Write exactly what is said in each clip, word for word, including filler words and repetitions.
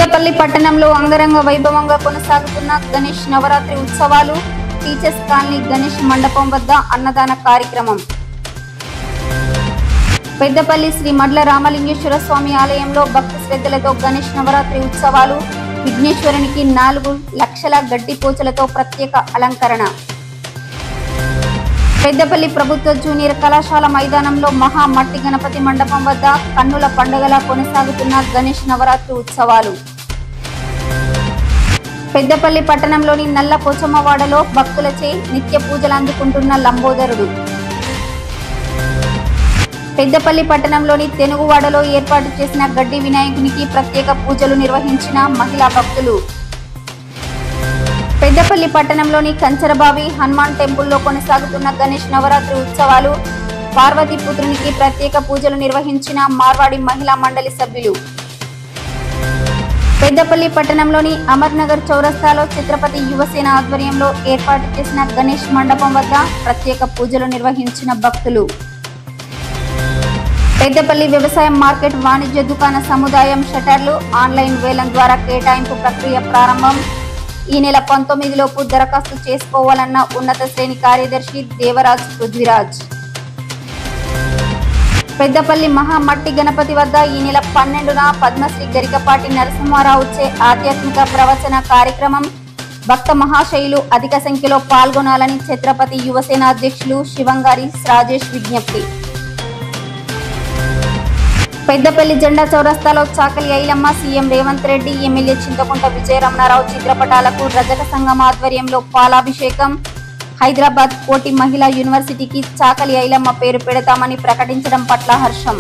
పెద్దపల్లి పట్టణంలో అంగరంగ వైభవంగా కొనసాగుతున్న గణేష్ నవరాత్రి ఉత్సవాలు. టీచర్స్ కాలనీ గణేష్ మండపం వద్ద అన్నదాన కార్యక్రమం. పెద్దపల్లి శ్రీ మడ్ల రామలింగేశ్వర స్వామి ఆలయంలో భక్తి శ్రద్ధలతో గణేష్ నవరాత్రి ఉత్సవాలు. విఘ్నేశ్వరునికి నాలుగు లక్షల గడ్డి పోచలతో ప్రత్యేక అలంకరణ. పెద్దపల్లి ప్రభుత్వ జూనియర్ కళాశాల మైదానంలో మహా మట్టి గణపతి మండపం వద్ద కన్నుల పండుగలా కొనసాగుతున్న గణేష్ నవరాత్రి ఉత్సవాలు. పెద్దపల్లి పట్టణంలోని నల్ల పోచమ్మవాడలో భక్తులచే నిత్య పూజలు అందుకుంటున్న లంబోదరుడు. పెద్దపల్లి పట్టణంలోని తెనుగువాడలో ఏర్పాటు చేసిన గడ్డి వినాయకునికి ప్రత్యేక పూజలు నిర్వహించిన మహిళా భక్తులు. పెద్దపల్లి పట్టణంలోని కంచరబావి హనుమాన్ టెంపుల్లో కొనసాగుతున్న గణేష్ నవరాత్రి ఉత్సవాలు. పార్వతీ పుత్రునికి ప్రత్యేక పూజలు నిర్వహించిన మార్వాడి మహిళా మండలి సభ్యులు. పెద్దపల్లి పట్టణంలోని అమర్నగర్ చౌరస్తాలో ఛత్రపతి యువసేన ఆధ్వర్యంలో ఏర్పాటు చేసిన గణేష్ మండపం వద్ద ప్రత్యేక పూజలు నిర్వహించిన భక్తులు. పెద్దపల్లి వ్యవసాయ మార్కెట్ వాణిజ్య దుకాణ సముదాయం షటర్లు ఆన్లైన్ వేలం ద్వారా కేటాయింపు ప్రక్రియ ప్రారంభం. ఈ నెల పంతొమ్మిది లోపు దరఖాస్తు చేసుకోవాలన్న ఉన్నత శ్రేణి కార్యదర్శి దేవరాజ్ పృథ్వీరాజ్. పెద్దపల్లి మహా మట్టి గణపతి వద్ద ఈ నెల పన్నెండున పద్మశ్రీ గరికపాటి నరసింహారావుచే ఆధ్యాత్మిక ప్రవచన కార్యక్రమం. భక్త మహాశయులు అధిక సంఖ్యలో పాల్గొనాలని ఛత్రపతి యువసేన అధ్యక్షులు శివంగారి రాజేష్ విజ్ఞప్తి. పెద్దపల్లి జెండా చౌరస్తాలో చాకలి ఐలమ్మ, సీఎం రేవంత్ రెడ్డి, ఎమ్మెల్యే చింతకుంట విజయరమణారావు చిత్రపటాలకు రజక సంఘం ఆధ్వర్యంలో పాలాభిషేకం. హైదరాబాద్ కోటి మహిళా యూనివర్సిటీకి చాకలి ఐలమ్మ పేరు పెడతామని ప్రకటించడం పట్ల హర్షం.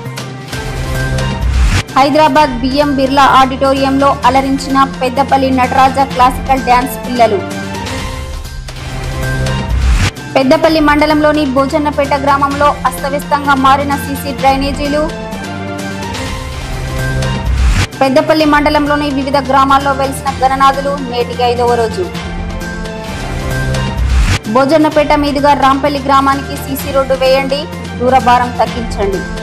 హైదరాబాద్ బిఎం బిర్లా ఆడిటోరియంలో అలరించిన పెద్దపల్లి నటరాజ క్లాసికల్ డ్యాన్స్ పిల్లలు. పెద్దపల్లి మండలంలోని భోజన్నపేట గ్రామంలో అస్తవ్యస్తంగా మారిన సీసీ డ్రైనేజీలు. పెద్దపల్లి మండలంలోని వివిధ గ్రామాల్లో వెలిసిన గణనాథులు నేటికి ఐదవ రోజు. భోజన్నపేట మీదుగా రాంపల్లి గ్రామానికి సీసీ రోడ్డు వేయండి, దూరభారం తగ్గించండి.